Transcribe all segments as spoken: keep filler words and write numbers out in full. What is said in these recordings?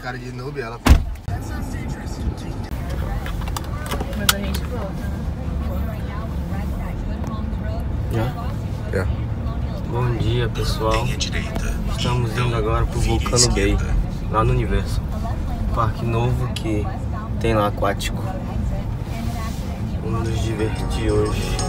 cara de noob, ela. Mas a gente volta, Já? É. Bom dia, pessoal. Estamos indo agora pro Vulcano Bay, lá no Universo. Parque novo que tem lá aquático. Vamos nos divertir hoje.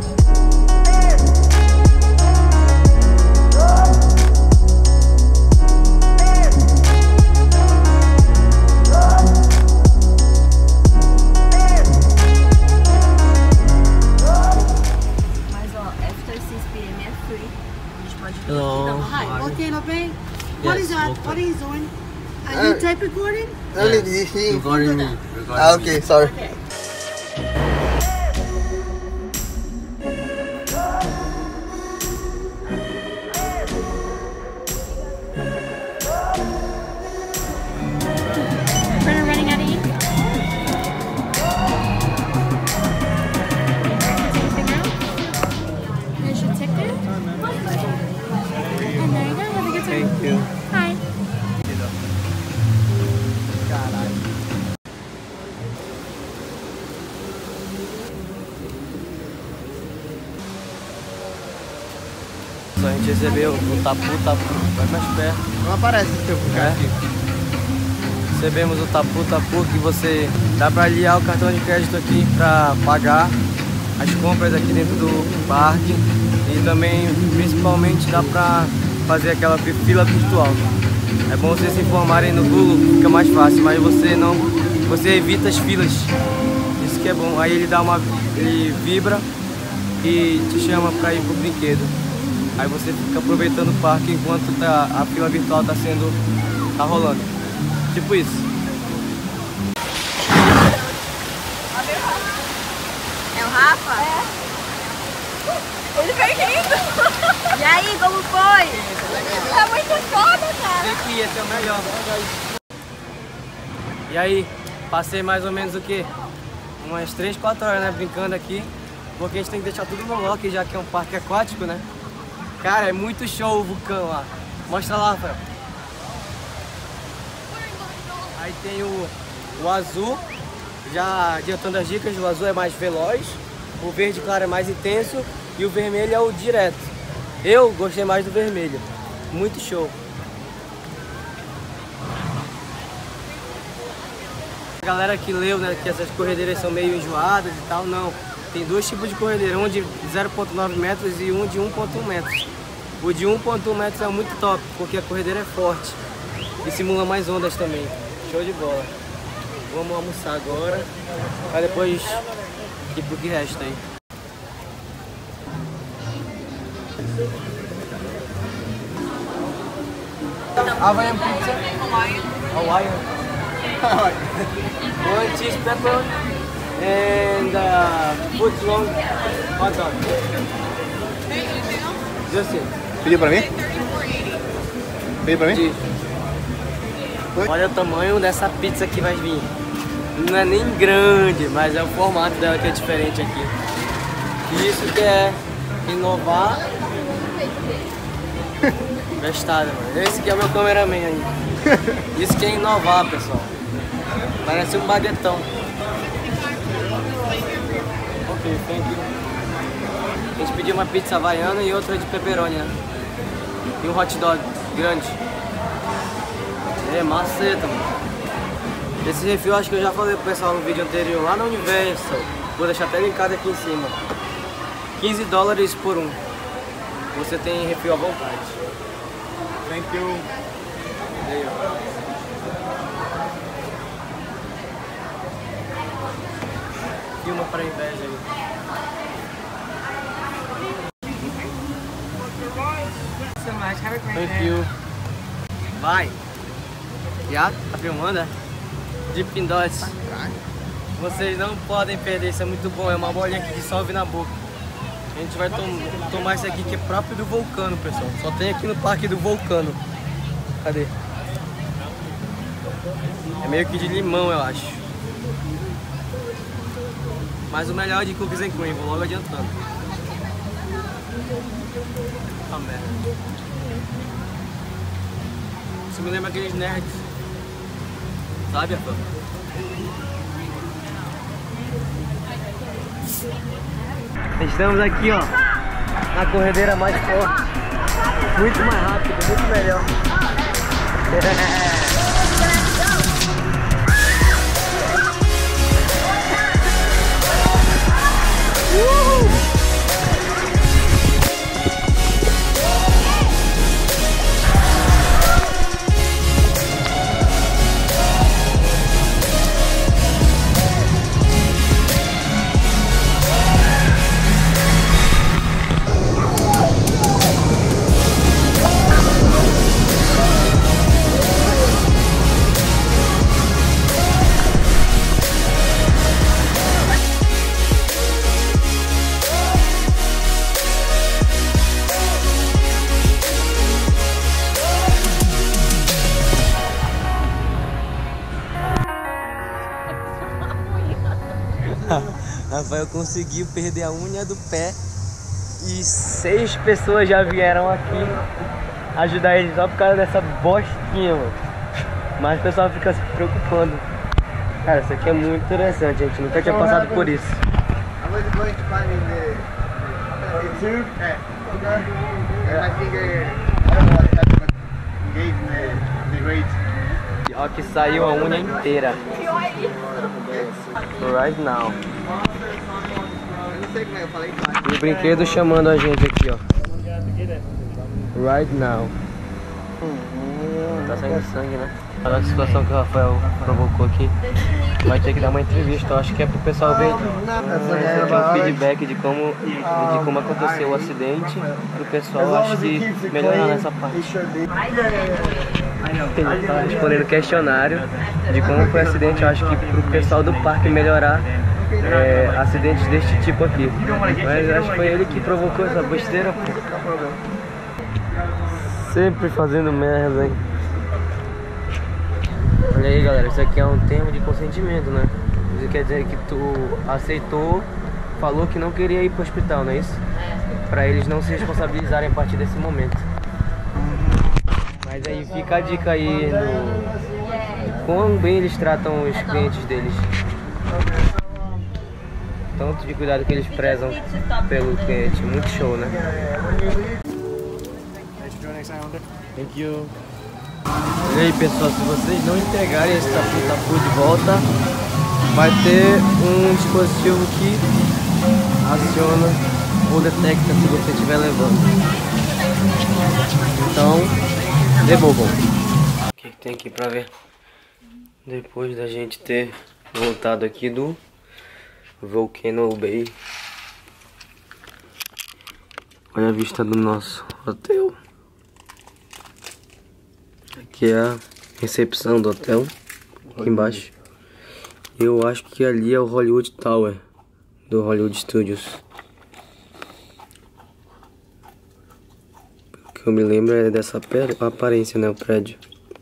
Hello. Hi. Okay, Lope. What Yes, is that? okay. What are you doing? Are Uh, you tape recording? Only Yeah. this thing. Regarding me. Ah, okay, sorry. Okay. We're running out of ink. Here's your ticket. And there you go. Have a good time. Thank you. Hi. A gente recebeu o Tapu Tapu. Vai mais perto. Não aparece esse teu É. aqui. Recebemos o Tapu Tapu, que você dá pra aliar o cartão de crédito aqui pra pagar as compras aqui dentro do parque. E também, principalmente, dá pra fazer aquela fila virtual. É bom vocês se informarem no Google, fica mais fácil, mas você não, você evita as filas. Isso que é bom. Aí ele dá uma, ele vibra e te chama pra ir pro brinquedo. Aí você fica aproveitando o parque enquanto tá, a fila virtual tá sendo, tá rolando. Tipo isso. É o Rafa? É. Ele veio rindo. E aí, como foi? É muito foda, cara. Aqui, esse é o melhor. E aí, passei mais ou menos o quê? Umas três, quatro horas, né, brincando aqui. Porque a gente tem que deixar tudo no lock, já que é um parque aquático, né? Cara, é muito show o vulcão lá. Mostra lá, Rafael. Aí tem o, o azul, já adiantando as dicas, o azul é mais veloz, o verde claro é mais intenso e o vermelho é o direto. Eu gostei mais do vermelho, muito show. A galera que leu, né, que essas corredeiras são meio enjoadas e tal, não. Tem dois tipos de corredeira, um de zero vírgula nove metros e um de um vírgula um metros. O de um vírgula um metros é muito top, porque a corredeira é forte e simula mais ondas também. Show de bola. Vamos almoçar agora, pra depois ir pro que resta aí. Hawaiian pizza. Hawaiian. One cheese pepper and uh, foot long hot dog. Just it. Pediu pra mim? Pediu pra mim? Olha o tamanho dessa pizza que vai vir. Não é nem grande, mas é o formato dela que é diferente aqui. E isso que é inovar. Bestado, mano. Esse que é o meu cameraman aí. Isso que é inovar, pessoal. Parece um baguetão. Ok, thank you. A gente pediu uma pizza havaiana e outra de pepperoni, né? E um hot dog grande. É, maceta, mano. Esse refil acho que eu já falei pro pessoal no vídeo anterior, lá no Universo. Vou deixar até linkado aqui em cima. quinze dólares por um. Você tem refil à vontade. Thank you. Aí, ó. Filma pra inveja aí. So much. Have a great Thank day. you. Vai. Já? Tá filmando, é? Dipping Dots. Vocês não podem perder, isso é muito bom. É uma bolinha que dissolve na boca. A gente vai tom tomar esse aqui que é próprio do Vulcano, pessoal. Só tem aqui no parque do Vulcano. Cadê? É meio que de limão, eu acho. Mas o melhor é de cookies and cream, vou logo adiantando. Ah, merda. Isso me lembra aqueles nerds. Sabe, Rafa? Estamos aqui, ó, na corredeira mais forte. Muito mais rápido, muito melhor. Rafael conseguiu perder a unha do pé e seis pessoas já vieram aqui ajudar ele só por causa dessa bostinha, mano. Mas o pessoal fica se preocupando. Cara, isso aqui é muito interessante, a gente nunca tinha passado por isso. Ó, que saiu a unha inteira. Right now. E o brinquedo chamando a gente aqui, ó. Right now. Tá saindo sangue, né? Olha a situação que o Rafael provocou aqui. Vai ter que dar uma entrevista, eu acho que é pro pessoal ver um feedback de como, de como aconteceu o acidente. Pro pessoal, acho que melhorar nessa parte. Ele tá respondendo questionário de como foi o acidente. Eu acho que pro pessoal do parque melhorar é, acidentes deste tipo aqui. Mas acho que foi ele que provocou essa besteira, pô. Sempre fazendo merda, hein? Olha aí, galera, isso aqui é um termo de consentimento, né? Isso quer dizer que tu aceitou, falou que não queria ir pro hospital, não é isso? É. Pra eles não se responsabilizarem a partir desse momento. Mas aí fica a dica aí no quão bem eles tratam os clientes deles. Tanto de cuidado que eles prezam pelo cliente. Muito show, né? Thank you. E aí, pessoal, se vocês não entregarem esse tapu-tapu de volta, vai ter um dispositivo que aciona ou detecta se você estiver levando. Então, devolvam. O que, que tem aqui pra ver? Depois da gente ter voltado aqui do Volcano Bay, olha a vista do nosso hotel. Aqui é a recepção do hotel, aqui embaixo. Eu acho que ali é o Hollywood Tower do Hollywood Studios. O que eu me lembro é dessa aparência, né, o prédio.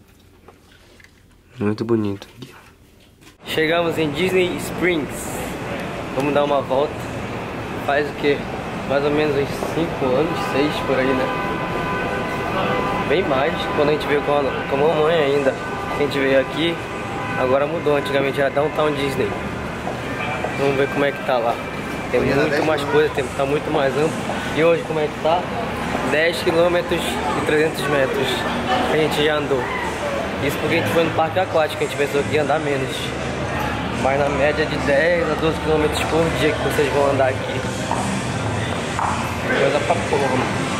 Muito bonito aqui. Chegamos em Disney Springs. Vamos dar uma volta. Faz o que? Mais ou menos uns cinco anos, seis por aí, né? Bem mais, quando a gente veio com a, com a mamãe ainda. A gente veio aqui, agora mudou. Antigamente era Downtown Disney. Vamos ver como é que tá lá. Tem muito mais coisa, tem, tá muito mais amplo. E hoje como é que tá? dez quilômetros e trezentos metros a gente já andou. Isso porque a gente foi no parque aquático, a gente pensou que ia andar menos. Mas na média de dez a doze quilômetros por dia que vocês vão andar aqui. Coisa pra porra, mano.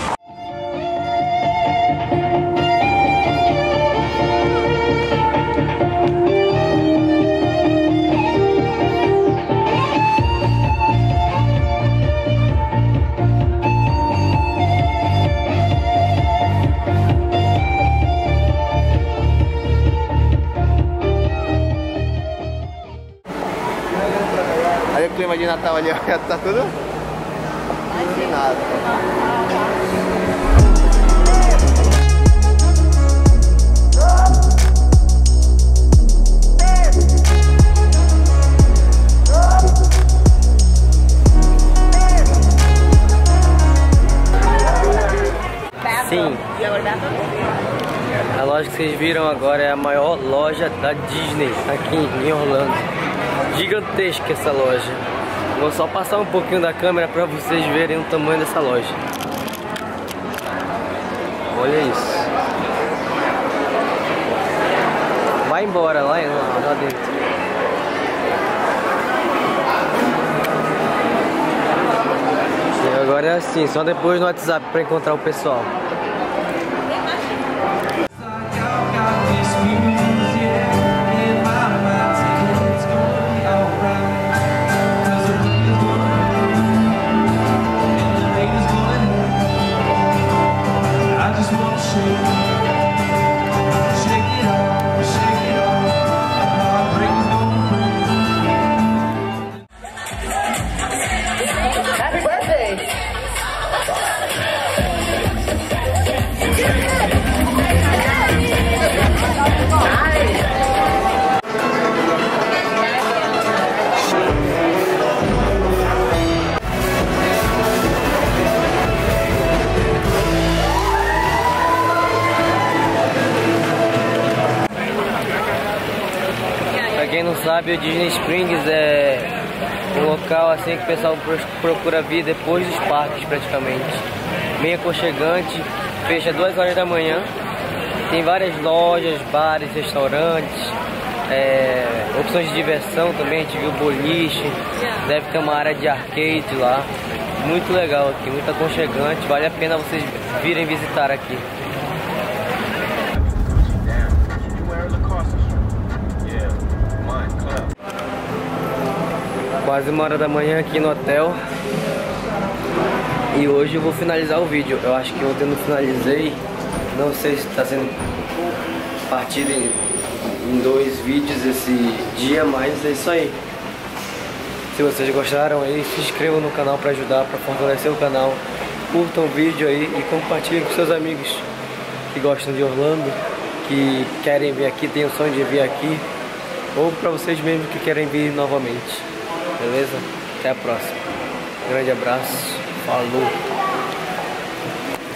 Olha o clima de Natal ali, ó, tá tudo iluminado. Sim. A loja que vocês viram agora é a maior loja da Disney aqui em Orlando. Gigantesca essa loja. Vou só passar um pouquinho da câmera para vocês verem o tamanho dessa loja. Olha isso. Vai embora lá, lá dentro. E agora é assim, só depois no WhatsApp para encontrar o pessoal. Quem não sabe, o Disney Springs é um local assim que o pessoal procura vir depois dos parques praticamente. Bem aconchegante, fecha duas horas da manhã. Tem várias lojas, bares, restaurantes, é, opções de diversão também, a gente viu boliche, deve ter uma área de arcade lá. Muito legal aqui, muito aconchegante, vale a pena vocês virem visitar aqui. Quase uma hora da manhã aqui no hotel. E hoje eu vou finalizar o vídeo. Eu acho que ontem eu não finalizei. Não sei se está sendo partido em, em dois vídeos esse dia, mas é isso aí. Se vocês gostaram aí, se inscrevam no canal para ajudar, para fortalecer o canal. Curtam o vídeo aí e compartilhem com seus amigos que gostam de Orlando, que querem vir aqui, têm o sonho de vir aqui, ou para vocês mesmos que querem vir novamente. Beleza? Até a próxima. Grande abraço. Falou.